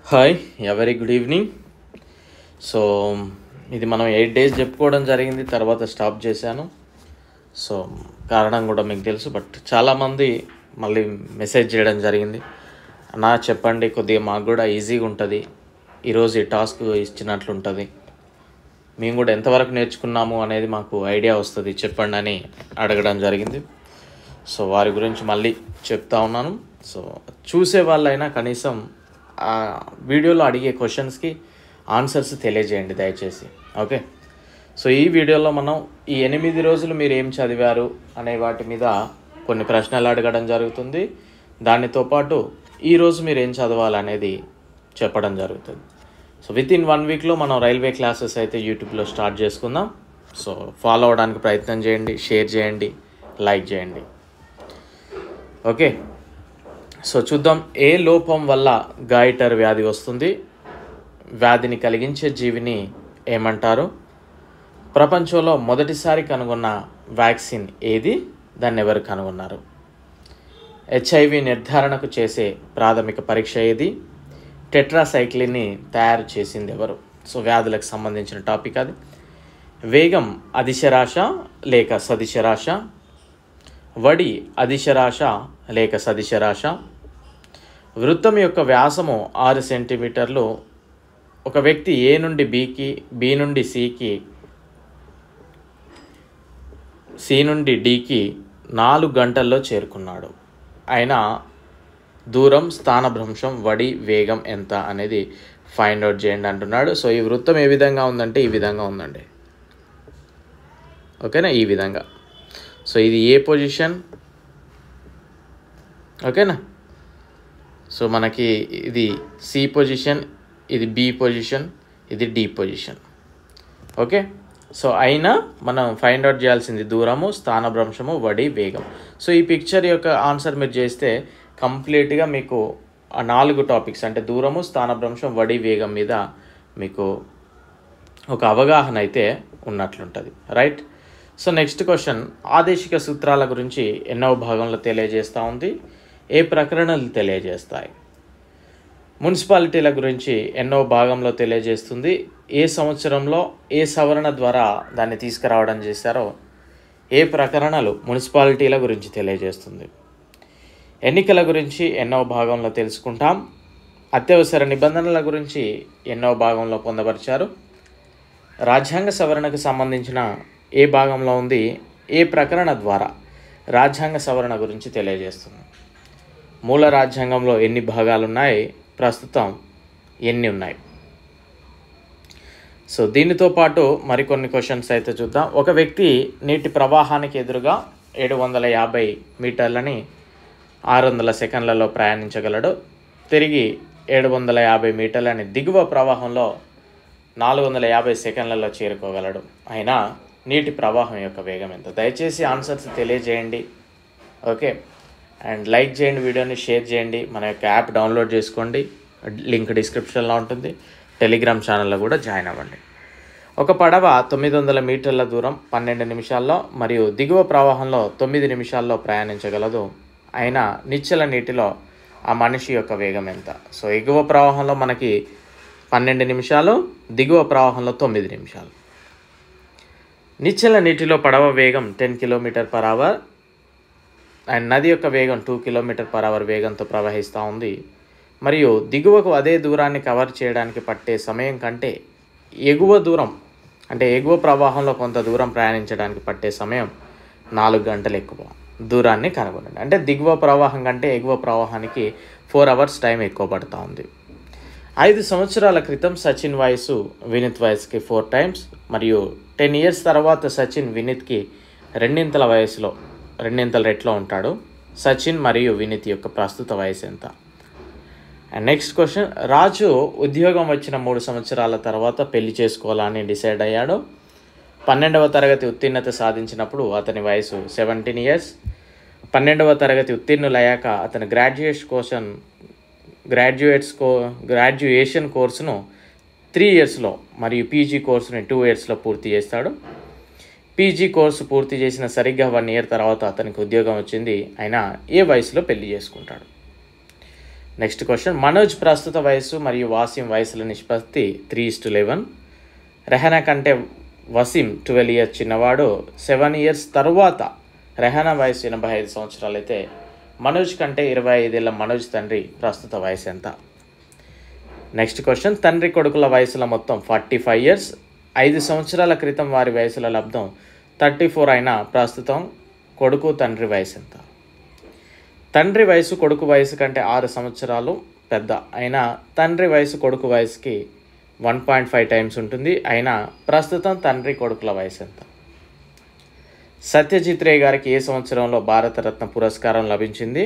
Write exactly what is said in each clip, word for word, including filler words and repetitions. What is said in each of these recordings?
Hi యా very good evening. So ఇది మనం ఎయిట్ డేస్ చెప్పుకోవడం జరిగింది, తర్వాత స్టాప్ చేశాను. సో కారణం కూడా మీకు తెలుసు. బట్ చాలామంది మళ్ళీ మెసేజ్ చేయడం జరిగింది, నా చెప్పండి కొద్దిగా మాకు కూడా ఈజీగా ఉంటుంది, ఈరోజు ఈ టాస్క్ ఇచ్చినట్లుంటుంది, మేము కూడా ఎంతవరకు నేర్చుకున్నాము అనేది మాకు ఐడియా వస్తుంది చెప్పండి అని అడగడం జరిగింది. సో వారి గురించి మళ్ళీ చెప్తా ఉన్నాను. సో చూసే వాళ్ళైనా కనీసం ఆ వీడియోలో అడిగే క్వశ్చన్స్కి ఆన్సర్స్ తెలియజేయండి దయచేసి. ఓకే, సో ఈ వీడియోలో మనం ఈ ఎనిమిది రోజులు మీరు ఏం చదివారు అనే వాటి మీద కొన్ని ప్రశ్నలు అడగడం జరుగుతుంది. దానితో పాటు ఈరోజు మీరు ఏం చదవాలనేది చెప్పడం జరుగుతుంది. సో విత్ ఇన్ వన్ వీక్లో మనం రైల్వే క్లాసెస్ అయితే యూట్యూబ్లో స్టార్ట్ చేసుకుందాం. సో ఫాలో అవడానికి ప్రయత్నం చేయండి, షేర్ చేయండి, లైక్ చేయండి. ఓకే, సో చూద్దాం. ఏ లోపం వల్ల గాయిటర్ వ్యాధి వస్తుంది? వ్యాధిని కలిగించే జీవిని ఏమంటారు? ప్రపంచంలో మొదటిసారి కనుగొన్న వ్యాక్సిన్ ఏది? దాన్ని ఎవరు కనుగొన్నారు? హెచ్ఐవి నిర్ధారణకు చేసే ప్రాథమిక పరీక్ష ఏది? టెట్రాసైక్లిన్ని తయారు చేసింది ఎవరు? సో వ్యాధులకు సంబంధించిన టాపిక్ అది. వేగం అదిశరాశ లేక సదిశరాశ? వడి అదిశరాశ లేక సదిశరాశ? వృత్తం యొక్క వ్యాసము ఆరు సెంటీమీటర్లు. ఒక వ్యక్తి ఏ నుండి బికి, బి నుండి సికి, సి నుండి డికి నాలుగు గంటల్లో చేరుకున్నాడు. అయినా దూరం, స్థానభ్రంశం, వడి, వేగం ఎంత అనేది ఫైండ్ అవుట్ చేయండి అంటున్నాడు. సో ఈ వృత్తం ఏ విధంగా ఉందంటే ఈ విధంగా ఉందండి. ఓకేనా, ఈ విధంగా. సో ఇది ఏ పొజిషన్? ఓకేనా. సో మనకి ఇది సి పొజిషన్, ఇది బి పొజిషన్, ఇది డి పొజిషన్. ఓకే, సో అయినా మనం ఫైండ్ అవుట్ చేయాల్సింది దూరము, స్థానభ్రంశము, వడి, వేగం. సో ఈ పిక్చర్ యొక్క ఆన్సర్ మీరు చేస్తే కంప్లీట్గా మీకు ఆ నాలుగు టాపిక్స్ అంటే దూరము, స్థానభ్రంశం, వడి, వేగం మీద మీకు ఒక అవగాహన అయితే ఉన్నట్లుంటుంది. రైట్. సో నెక్స్ట్ క్వశ్చన్, ఆదేశిక సూత్రాల గురించి ఎన్నో భాగంలో తెలియజేస్తూ ఉంది? ఏ ప్రకరణలు తెలియజేస్తాయి? మున్సిపాలిటీల గురించి ఎన్నో భాగంలో తెలియజేస్తుంది. ఏ సంవత్సరంలో ఏ సవరణ ద్వారా దాన్ని తీసుకురావడం చేశారో ఏ ప్రకరణలు మున్సిపాలిటీల గురించి తెలియజేస్తుంది? ఎన్నికల గురించి ఎన్నో భాగంలో తెలుసుకుంటాం. అత్యవసర నిబంధనల గురించి ఎన్నో భాగంలో పొందపరిచారు. రాజ్యాంగ సవరణకు సంబంధించిన ఏ భాగంలో ఉంది? ఏ ప్రకరణ ద్వారా రాజ్యాంగ సవరణ గురించి తెలియజేస్తుంది? మూల రాజ్యాంగంలో ఎన్ని భాగాలు ఉన్నాయి? ప్రస్తుతం ఎన్ని ఉన్నాయి? సో దీనితో పాటు మరికొన్ని క్వశ్చన్స్ అయితే చూద్దాం. ఒక వ్యక్తి నీటి ప్రవాహానికి ఎదురుగా ఏడు వందల యాభై మీటర్లని ఆరు వందల సెకండ్లలో ప్రయాణించగలడు. తిరిగి ఏడు వందల యాభై మీటర్లని దిగువ ప్రవాహంలో నాలుగు వందల యాభై సెకండ్లలో చేరుకోగలడు. అయినా నీటి ప్రవాహం యొక్క వేగం ఎంత? దయచేసి ఆన్సర్స్ తెలియజేయండి. ఓకే, అండ్ లైక్ చేయండి, వీడియోని షేర్ చేయండి. మన యొక్క యాప్ డౌన్లోడ్ చేసుకోండి, లింక్ డిస్క్రిప్షన్లో ఉంటుంది. టెలిగ్రామ్ ఛానల్లో కూడా జాయిన్ అవ్వండి. ఒక పడవ తొమ్మిది వందల మీటర్ల దూరం పన్నెండు నిమిషాల్లో మరియు దిగువ ప్రవాహంలో తొమ్మిది నిమిషాల్లో ప్రయాణించగలదు. అయినా నిశ్చల నీటిలో ఆ మనిషి యొక్క వేగం ఎంత? సో ఎగువ ప్రవాహంలో మనకి పన్నెండు నిమిషాలు, దిగువ ప్రవాహంలో తొమ్మిది నిమిషాలు. నిశ్చల నీటిలో పడవ వేగం ten kilometre per hour and నది యొక్క వేగం టూ కిలోమీటర్ పర్ అవర్ వేగంతో ప్రవహిస్తూ ఉంది. మరియు దిగువకు అదే దూరాన్ని కవర్ చేయడానికి పట్టే సమయం కంటే ఎగువ దూరం అంటే ఎగువ ప్రవాహంలో కొంత దూరం ప్రయాణించడానికి పట్టే సమయం నాలుగు గంటలు ఎక్కువ. దూరాన్ని కనుగొనండి. అంటే దిగువ ప్రవాహం కంటే ఎగువ ప్రవాహానికి ఫోర్ అవర్స్ టైం ఎక్కువ పడుతూ ఉంది. ఐదు సంవత్సరాల క్రితం సచిన్ వయసు వినీత్ వయసుకి ఫోర్ టైమ్స్ మరియు టెన్ ఇయర్స్ తర్వాత సచిన్ వినీత్కి రెండింతల వయసులో రెండింతల రెట్లో ఉంటాడు. సచిన్ మరియు వినీత్ యొక్క ప్రస్తుత వయసు ఎంత? అండ్ నెక్స్ట్ క్వశ్చన్, రాజు ఉద్యోగం వచ్చిన మూడు సంవత్సరాల తర్వాత పెళ్లి చేసుకోవాలని డిసైడ్ అయ్యాడు. పన్నెండవ తరగతి ఉత్తీర్ణత సాధించినప్పుడు అతని వయసు సెవెంటీన్ ఇయర్స్. పన్నెండవ తరగతి ఉత్తీర్ణులయ్యాక అతను గ్రాడ్యుయేట్ కోసం గ్రాడ్యుయేట్స్ కో గ్రాడ్యుయేషన్ కోర్సును త్రీ ఇయర్స్లో మరియు పీజీ కోర్సుని టూ ఇయర్స్లో పూర్తి చేస్తాడు. పీజీ కోర్సు పూర్తి చేసిన సరిగ్గా వన్ ఇయర్ తర్వాత అతనికి ఉద్యోగం వచ్చింది. అయినా ఏ వయసులో పెళ్లి చేసుకుంటాడు? నెక్స్ట్ క్వశ్చన్, మనోజ్ ప్రస్తుత వయస్సు మరియు వాసిం వయసుల నిష్పత్తి three is to eleven. Rehana కంటే వసీం ట్వెల్వ్ ఇయర్స్ చిన్నవాడు. సెవెన్ ఇయర్స్ తర్వాత రెహనా వయసు ఎనభై ఐదు సంవత్సరాలు అయితే మనోజ్ కంటే ఇరవై ఐదేళ్ల మనోజ్ తండ్రి ప్రస్తుత వయసు ఎంత? నెక్స్ట్ క్వశ్చన్, తండ్రి కొడుకుల వయసుల మొత్తం ఫార్టీ ఫైవ్ ఇయర్స్. ఐదు సంవత్సరాల క్రితం వారి వయసుల లబ్ధం థర్టీ ఫోర్ అయినా ప్రస్తుతం కొడుకు తండ్రి వయసు ఎంత? తండ్రి వయసు కొడుకు వయసు కంటే ఆరు సంవత్సరాలు పెద్ద అయినా తండ్రి వయసు కొడుకు వయసుకి వన్ పాయింట్ ఫైవ్ టైమ్స్ ఉంటుంది. అయినా ప్రస్తుతం తండ్రి కొడుకుల వయసు ఎంత? సత్యజిత్ రే గారికి ఏ సంవత్సరంలో భారతరత్న పురస్కారం లభించింది?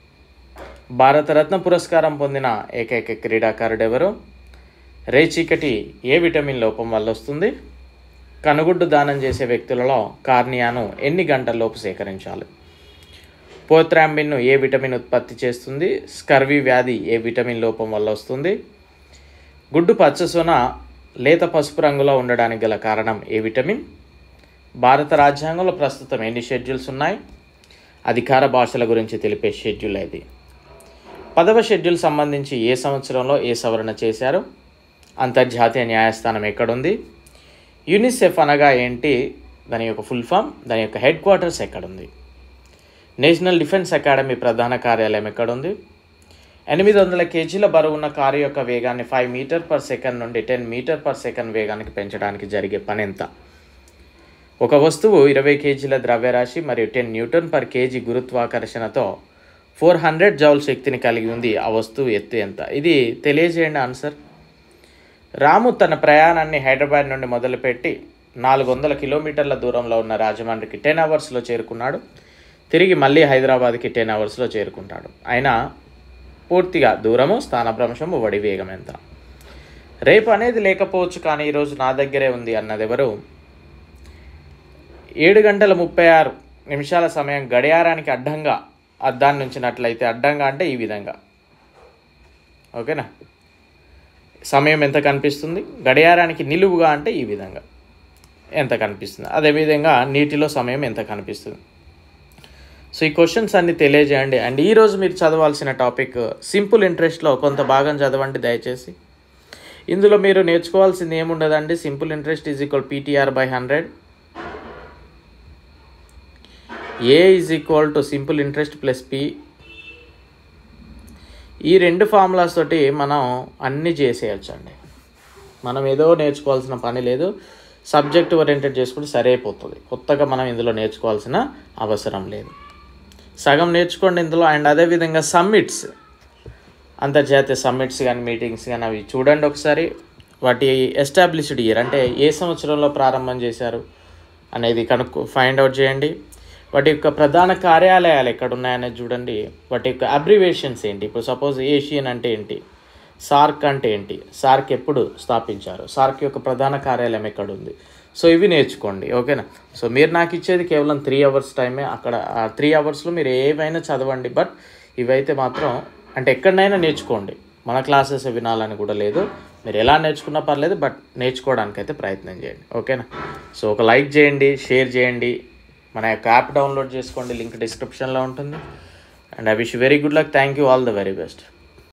భారతరత్న పురస్కారం పొందిన ఏకైక క్రీడాకారుడు ఎవరు? రేచీకటి ఏ విటమిన్ లోపం వల్ల వస్తుంది? కనుగుడ్డు దానం చేసే వ్యక్తులలో కార్నియాను ఎన్ని గంటల్లోపు సేకరించాలి? పోత్రాంబిన్ను ఏ విటమిన్ ఉత్పత్తి చేస్తుంది? స్కర్వీ వ్యాధి ఏ విటమిన్ లోపం వల్ల వస్తుంది? గుడ్డు పచ్చసొన లేత పసుపు రంగులో ఉండడానికి గల కారణం ఏ విటమిన్? భారత రాజ్యాంగంలో ప్రస్తుతం ఎన్ని షెడ్యూల్స్ ఉన్నాయి? అధికార భాషల గురించి తెలిపే షెడ్యూల్ ఇది. పదవ షెడ్యూల్ సంబంధించి ఏ సంవత్సరంలో ఏ సవరణ చేశారు? అంతర్జాతీయ న్యాయస్థానం ఎక్కడుంది? యూనిసెఫ్ అనగా ఏంటి? దాని యొక్క ఫుల్ ఫామ్, దాని యొక్క హెడ్ క్వార్టర్స్ ఎక్కడుంది? నేషనల్ డిఫెన్స్ అకాడమీ ప్రధాన కార్యాలయం ఎక్కడుంది? ఎనిమిది వందల కేజీల బరువు ఉన్న కారు యొక్క వేగాన్ని ఫైవ్ మీటర్ పర్ సెకండ్ నుండి టెన్ మీటర్ పర్ సెకండ్ వేగానికి పెంచడానికి జరిగే పని ఎంత? ఒక వస్తువు ఇరవై కేజీల ద్రవ్యరాశి మరియు టెన్ న్యూటన్ పర్ కేజీ గురుత్వాకర్షణతో ఫోర్ హండ్రెడ్ జౌల్ శక్తిని కలిగి ఉంది. ఆ వస్తువు ఎత్తు ఎంత? ఇది తెలియజేయండి ఆన్సర్. రాము తన ప్రయాణాన్ని హైదరాబాద్ నుండి మొదలుపెట్టి నాలుగు వందల కిలోమీటర్ల దూరంలో ఉన్న రాజమండ్రికి టెన్ అవర్స్లో చేరుకున్నాడు. తిరిగి మళ్ళీ హైదరాబాద్కి టెన్ అవర్స్లో చేరుకుంటాడు. అయినా పూర్తిగా దూరము, స్థానభ్రంశము, వడి వేగం ఎంత? రేపు అనేది లేకపోవచ్చు కానీ ఈరోజు నా దగ్గరే ఉంది అన్నది ఎవరు? ఏడు గంటల ముప్పై ఆరు నిమిషాల సమయం గడియారానికి అడ్డంగా అద్దాన్ని ఉంచినట్లయితే, అడ్డంగా అంటే ఈ విధంగా, ఓకేనా? సమయం ఎంత కనిపిస్తుంది? గడియారానికి నిలువుగా అంటే ఈ విధంగా ఎంత కనిపిస్తుంది. అదేవిధంగా నీటిలో సమయం ఎంత కనిపిస్తుంది? సో ఈ క్వశ్చన్స్ అన్ని తెలియజేయండి. అండ్ ఈరోజు మీరు చదవాల్సిన టాపిక్ సింపుల్ ఇంట్రెస్ట్లో కొంత భాగం చదవండి దయచేసి. ఇందులో మీరు నేర్చుకోవాల్సింది ఏముండదండి. Simple interest is equal PTR by hundred. A is equal to simple interest plus P. ఈ రెండు ఫార్ములాస్ తోటి మనం అన్నీ చేసేయచ్చు అండి. మనం ఏదో నేర్చుకోవాల్సిన పని లేదు. సబ్జెక్ట్ ఓరియంటెడ్ చేసుకుంటే సరైపోతుంది. కొత్తగా మనం ఇందులో నేర్చుకోవాల్సిన అవసరం లేదు. సగం నేర్చుకోండి ఇందులో. అండ్ అదేవిధంగా సమ్మిట్స్, అంతర్జాతీయ సమ్మిట్స్ కానీ మీటింగ్స్ కానీ అవి చూడండి ఒకసారి. వాటి ఎస్టాబ్లిష్డ్ ఇయర్ అంటే ఏ సంవత్సరంలో ప్రారంభం చేశారు అనేది కనుక్కో ఫైండ్ అవుట్ చేయండి. వాటి యొక్క ప్రధాన కార్యాలయాలు ఎక్కడ ఉన్నాయనేది చూడండి. వాటి యొక్క అబ్రివేషన్స్ ఏంటి? ఇప్పుడు సపోజ్ ఏషియన్ అంటే ఏంటి, సార్క్ అంటే ఏంటి, సార్క్ ఎప్పుడు స్థాపించారు, సార్క్ యొక్క ప్రధాన కార్యాలయం ఎక్కడ ఉంది. సో ఇవి నేర్చుకోండి, ఓకేనా? సో మీరు నాకు ఇచ్చేది కేవలం త్రీ అవర్స్ టైమే. అక్కడ ఆ త్రీ అవర్స్లో మీరు ఏవైనా చదవండి. బట్ ఇవైతే మాత్రం అంటే ఎక్కడైనా నేర్చుకోండి. మన క్లాసెస్ వినాలని కూడా లేదు. మీరు ఎలా నేర్చుకున్నా పర్లేదు, బట్ నేర్చుకోవడానికైతే ప్రయత్నం చేయండి, ఓకేనా? సో ఒక లైక్ చేయండి, షేర్ చేయండి, మన యొక్క యాప్ డౌన్లోడ్ చేసుకోండి. లింక్ డిస్క్రిప్షన్లో ఉంటుంది. And I wish very good luck. Thank you. All the very best.